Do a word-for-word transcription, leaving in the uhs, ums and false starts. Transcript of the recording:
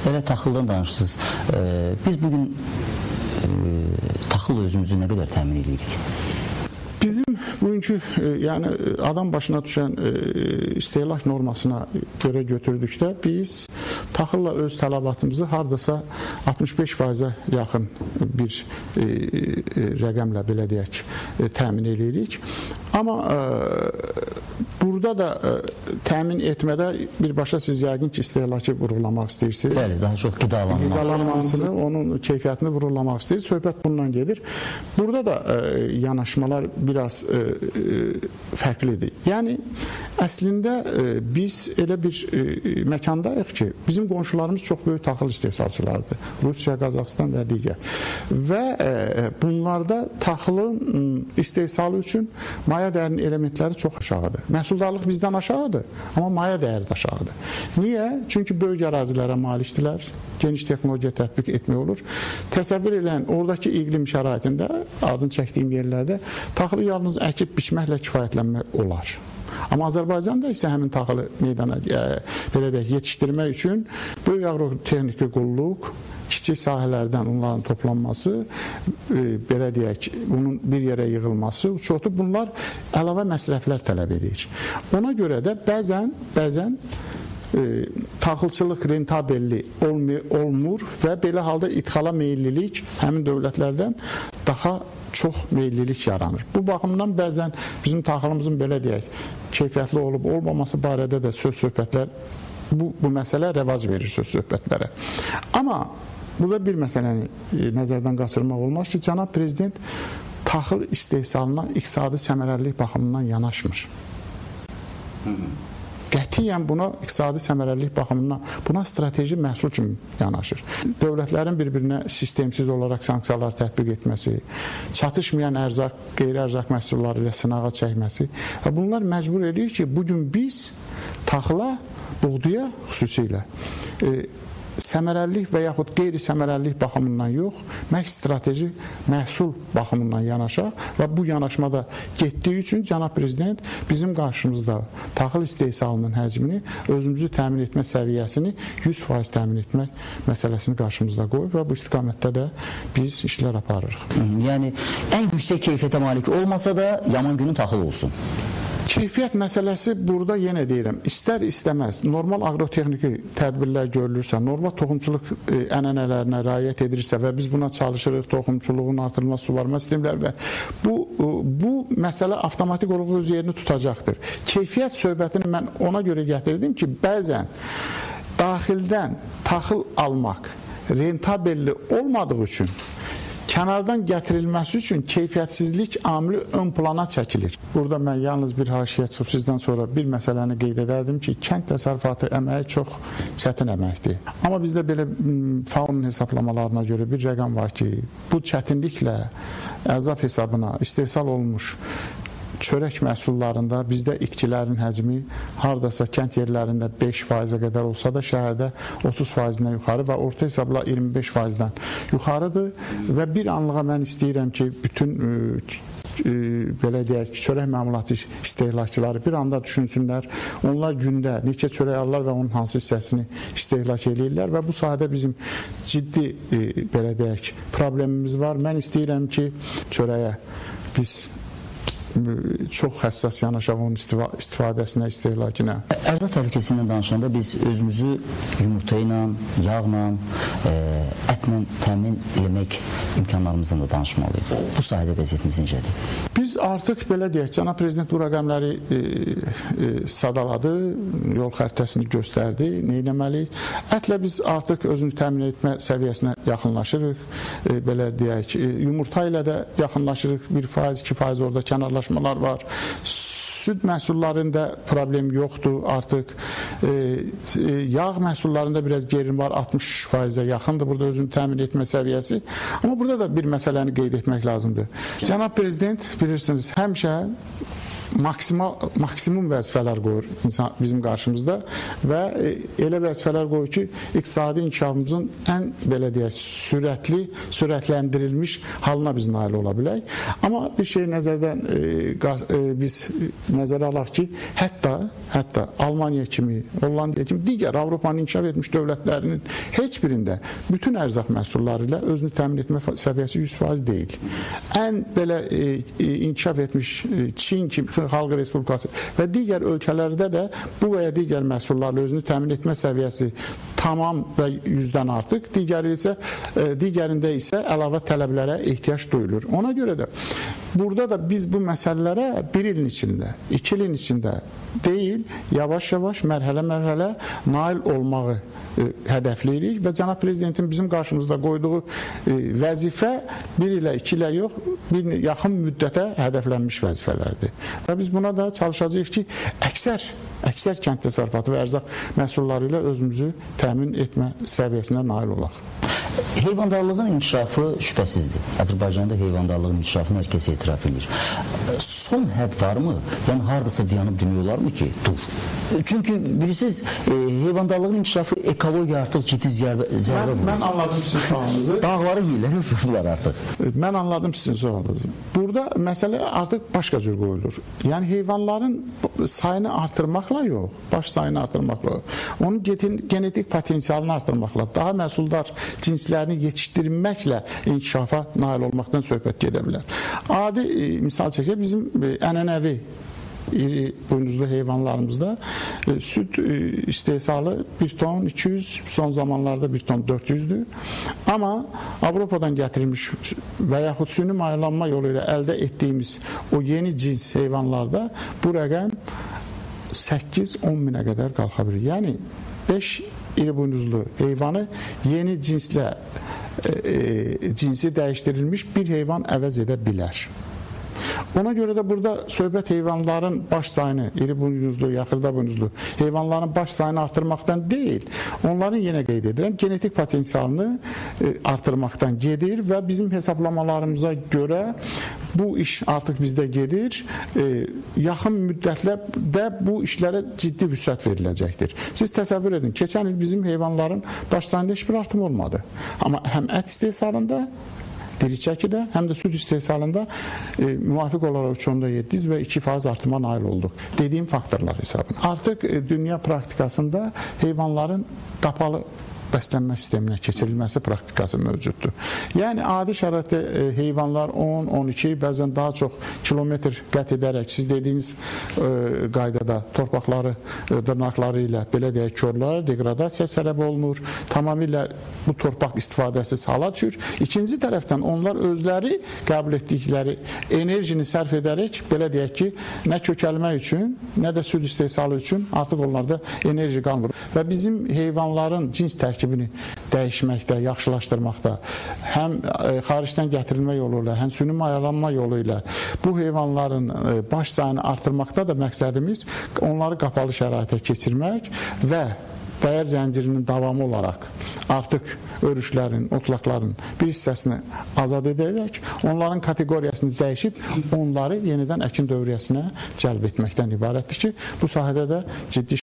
Elə taxıldan danışdınız. Biz bugün taxıl özümüzü nə qədər təmin edirik? Bizim bugünkü yəni adam başına düşən istehlak normasına görə götürdükdə biz taxılla öz tələbatımızı hardasa altmış beş faizə yaxın bir rəqəmlə belə deyək təmin edirik. Amma burada da təmin etmədə birbaşa siz yəqin ki, istehlakı vurğulamaq istəyirsiniz. Bəli, daha çox qidalanmaq. Qidalanmasını, onun keyfiyyətini vurğulamaq istəyirsiniz. Söhbət bundan gedir. Burada da yanaşmalar biraz fərqlidir. Yəni, əslində biz elə bir məkandayıq ki, bizim qonşularımız çox böyük taxıl istehsalçılardır. Rusiya, Qazaxıstan və digər. Və bunlarda taxılın istehsalı üçün maya dəyərinin elementləri çox aşağıdır. Məhsuldarlıq bizdən aşağıdır, amma maya dəyəri də aşağıdır. Niyə? Çünki böyük ərazilərə malikdirlər, geniş texnologiya tətbiq etmək olur. Təsəvvür edin, oradakı iqlim şəraitində, adını çəkdiyim yerlərdə taxılı yalnız əkib biçməklə kifayətlənmək olar. Amma Azərbaycanda isə həmin taxılı meydana belə deyək, yetişdirmək üçün böyük aqrotexniki qulluq, kiçik sahələrdən onların toplanması, belə deyək, bunun bir yerə yığılması, çoxu bunlar əlavə məsrəflər tələb edir. Ona görə də bəzən, bəzən taxılçılıq rentabelli olmur və belə halda idxala meyillilik həmin dövlətlərdən daha çox meyillilik yaranır. Bu baxımdan bəzən bizim taxılımızın belə deyək, keyfiyyətli olub olmaması barədə də söz söhbətlər, bu, bu məsələ rəvac verir söz söhbətlərə. Amma burada bir məsələni nəzərdən qaçırmaq olmaz ki, cənab prezident taxıl istehsalına iqtisadi səmərəlilik baxımından yanaşmır. Qətiyyən buna iqtisadi səmərəlilik baxımından, buna strateji məhsul kimi yanaşır. Dövlətlərin bir-birinə sistemsiz olaraq sanksiyalar tətbiq etməsi, çatışmayan ərzaq, qeyri-ərzaq məhsulları ilə sınağa çəkməsi və bunlar məcbur edir ki, bugün biz taxıla, buğduya xüsusilə səmərəlilik və yaxud qeyri-səmərəlilik baxımından yox, məhz strateji məhsul baxımından yanaşaq və bu yanaşmada getdiyi üçün cənab prezident bizim qarşımızda taxıl istehsalının həcmini, özümüzü təmin etmə səviyyəsini yüz faiz təmin etmək məsələsini qarşımızda qoyub və bu istiqamətdə də biz işlər aparırıq. Yəni, ən yüksək keyfiyyətə malik olmasa da yaman günün taxıl olsun. Keyfiyyət məsələsi burada yenə deyirəm, istər istəməz, normal aqrotexniki tədbirlər görülürsə, normal toxumçuluq ənənələrinə riayət edirsə və biz buna çalışırıq, toxumçuluğun artırılması, suvarma sistemləri və bu, bu məsələ avtomatik olaraq öz yerini tutacaqdır. Keyfiyyət söhbətini mən ona görə gətirdim ki, bəzən daxildən taxıl almaq rentabelli olmadığı üçün kənardan gətirilməsi üçün keyfiyyətsizlik amili ön plana çəkilir. Burada mən yalnız bir haşiyə çıxıb sizdən sonra bir məsələni qeyd edərdim ki, kənd təsərrüfatı əməyi çox çətin əməkdir. Amma bizdə belə FAO-nun hesablamalarına görə bir rəqəm var ki, bu çətinliklə ərzaq hesabına istehsal olmuş çörək məhsullarında bizdə itkilərin həcmi hardasa kənd yerlərində beş faizə qədər olsa da şəhərdə otuz faizindən yuxarı və orta hesabla iyirmi beş faizdən yuxarıdır və bir anlığa mən istəyirəm ki, bütün belə deyək ki, çörək məmulatı istehlakçıları bir anda düşünsünlər, onlar gündə neçə çörək alırlar və onun hansı hissəsini istehlak edirlər və bu sahədə bizim ciddi belə deyək problemimiz var. Mən istəyirəm ki, çörəyə biz çox həssas yanaşaq onun istifadəsinə, istehlakına. Ərzaq təhlükəsindən danışanda biz özümüzü yumurta ilə, yağla, ətlə təmin etmək imkanlarımızdan da danışmalıyıq. Bu sahədə vəziyyətimiz necədir? Biz artıq belə deyək, cənab prezident bu rəqəmləri e, e, sadaladı, yol xəritəsini göstərdi, nə etməliyik? Ətlə biz artıq özünü təmin etmə səviyyəsinə yaxınlaşırıq, e, belə deyək, e, yumurta ilə də yaxınlaşırıq, bir faiz, iki faiz orada kənarlaşmalar var. Süd məhsullarında problem yoxdur artıq. E, e, yağ məhsullarında biraz gerilim var, altmış faizə yaxındır burada özünü təmin etmə səviyyəsi. Amma burada da bir məsələni qeyd etmək lazımdır. Cənab prezident bilirsiniz, həmişə maksimal, maksimum vəzifələr qoyur insan, bizim qarşımızda və elə vəzifələr qoyur ki, iqtisadi inkişafımızın ən belə deyək, sürətli, sürətləndirilmiş halına biz nail ola bilək. Amma bir şey nəzərdən e, biz nəzərə alaq ki, hətta, hətta Almaniya kimi, Hollandiya kimi digər Avropanın inkişaf etmiş dövlətlərinin heç birində bütün ərzaq məhsulları ilə özünü təmin etmə səviyyəsi yüz faiz deyil. Ən belə e, inkişaf etmiş e, Çin kimi Xalq Respublikası və digər ölkələrdə də bu və ya digər məhsullarla özünü təmin etmə səviyyəsi tamam və yüzdən artıq, digəri isə, e, digərində isə əlavə tələblərə ehtiyac duyulur. Ona görə də burada da biz bu məsələlərə bir ilin içində, iki ilin içində deyil, yavaş-yavaş, mərhələ-mərhələ nail olmağı e, hədəfləyirik və cənab prezidentin bizim qarşımızda qoyduğu e, vəzifə bir ilə, iki ilə yox, bir yaxın müddətə hədəflənmiş vəzifələrdir. Və biz buna da çalışacağıq ki, əksər, əksər kənd təsərrüfatı və ərzaq məhsulları ilə özümüzü təmin etmə səviyyəsinə nail olaq. Heyvandarlığın inkişafı şübhəsizdir. Azərbaycanda heyvandarlığın inkişafını hər kəs etiraf edir. Son hədd varmı? Yəni, haradasa dayanıb demək olarmı ki, dur? Çünki bilirsiniz, e, heyvandarlığın inkişafı ekologiya artıq ciddi zərbə vurur. Mən anladım sizin sualınızı. Dağları yiyirlər, öpürlər artıq. Mən anladım sizin sualınızı. Burada məsələ artıq başqa cür qoyulur. Yəni, heyvanların sayını artırmaqla yox, baş sayını artırmaqla, onun genetik potensialını artırmaqla, daha məhsuldar cinslərini yetişdirməklə inkişafa nail olmaqdan söhbət gedə bilər. Adi e, misal çəkək, bizim e, ənənəvi iri buynuzlu heyvanlarımızda e, süd e, istehsalı bir ton iki yüz, son zamanlarda bir ton dörd yüzdür. Amma Avropadan gətirilmiş və yaxud süni mayalanma yolu ilə əldə etdiyimiz o yeni cins heyvanlarda bu rəqəm səkkiz on minə qədər qalxa bilir. Yəni, beş iri buynuzlu heyvanı yeni cinslə e, e, cinsi dəyişdirilmiş bir heyvan əvəz edə bilər. Ona görə də burada söhbət heyvanların baş sayını, iri buynuzlu, yaxırda buynuzlu heyvanların baş sayını artırmaqdan deyil, onların yenə qeyd edirəm, genetik potensialını e, artırmaqdan gedir və bizim hesablamalarımıza görə bu iş artıq bizdə gedir. E, yaxın müddətlə də bu işlərə ciddi vüsət veriləcəkdir. Siz təsəvvür edin, keçən il bizim heyvanların baş sayında heç bir artım olmadı. Amma həm ət istehsalında, diri çəkidə, həm də süd istehsalında e, müvafiq olaraq üç nöqtə yeddi və iki faiz artıma nail olduq. Dediyim faktorlar hesabına. Artıq e, dünya praktikasında heyvanların qapalı bəslənmə sisteminə keçirilməsi praktikası mövcuddur. Yəni, adi şəraitdə e, heyvanlar on on iki, bəzən daha çox kilometr qət edərək, siz dediyiniz e, qaydada torpaqları, e, dırnaqları ilə, belə deyək, körlər, degradasiya səbəb olunur, tamamilə bu torpaq istifadəsiz hala düşür. İkinci tərəfdən onlar özləri qəbul etdikləri enerjini sərf edərək, belə deyək ki, nə kökəlmək üçün, nə də süd istehsalı üçün artıq onlarda enerji qalmır. Və bizim heyvanların cins tərkibini dəyişməkdə, yaxşılaşdırmaqda, həm xaricdən gətirilmə yolu ilə, həm süni mayalanma yolu ilə bu heyvanların baş sayını artırmaqda da məqsədimiz onları qapalı şəraitə keçirmək və dəyər zəncirinin davamı olaraq artıq örüşlərin, otlaqların bir hissəsini azad edərək, onların kateqoriyasını dəyişib, onları yenidən əkin dövriyyəsinə cəlb etməkdən ibarətdir ki, bu sahədə də ciddi